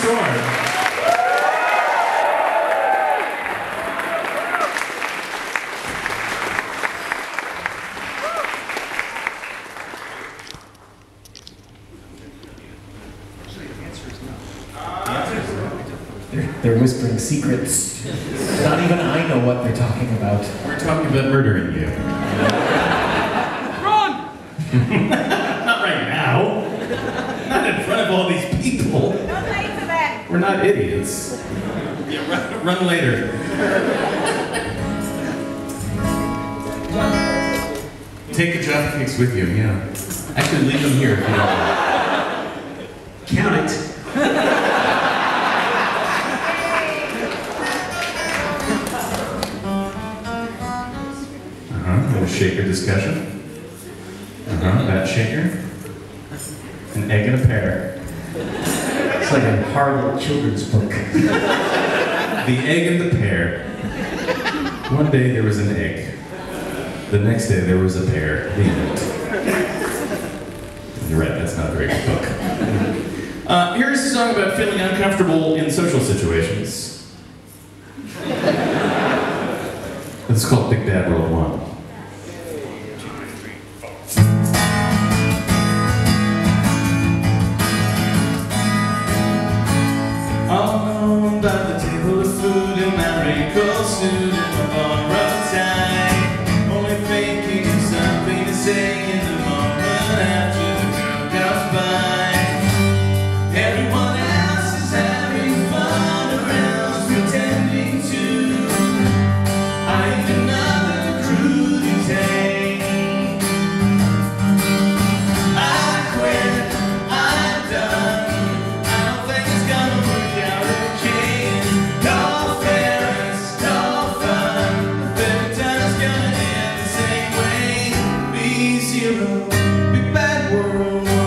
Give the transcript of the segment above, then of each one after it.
Storm. They're whispering secrets. Not even I know what they're talking about. We're talking about murdering you. Run! Not right now. Not in front of all these people. Don't late for that. We're not idiots. Yeah, run later. Take the Jaffa cakes with you, yeah. Actually, leave them here if you don't. Count it. A shaker discussion. That shaker. An egg and a pear. It's like a horrible children's book. The egg and the pear. One day there was an egg. The next day there was a pear. The end. You're right, that's not a very good book. Here's a song about feeling uncomfortable in social situations. It's called Big Bad World 1. All by the table of food in my wrinkled suit and my borrowed tie, only thinking of something to say in the moment after the girl comes by. Everyone else is having fun or else pretending to. I ain't another crude take. I quit, I'm done. I don't think it's gonna work out okay. No fairness, no fun. The third time is gonna end the same way. B0, Big Bad World 1.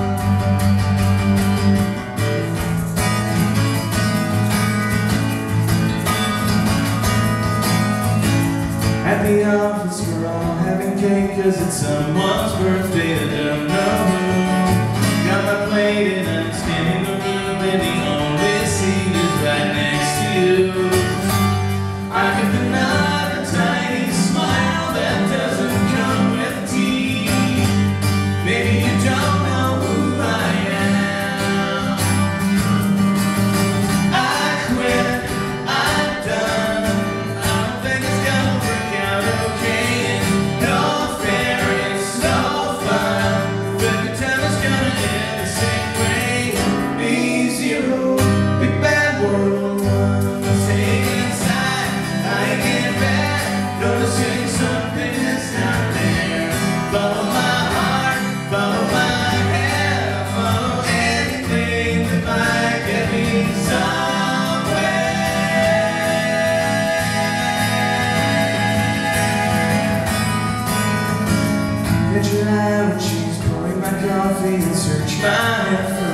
At the office we're all having cake cause it's someone's birthday, I don't know who. Got my plate and I'm scanning the room and the only seat is right next to you. I give another tiny smile that doesn't come with tea. Maybe you don't know who I am. I quit, I'm done. I don't think it's gonna work out okay. No fairness, no fun. The good time is gonna end the same way. B0, Big Bad World 1. Staying inside, I ain't getting back. Noticing something that's not there. Follow my heart, follow my head, follow anything that might get me somewhere. Catch your eye when she's pouring my coffee and search my head for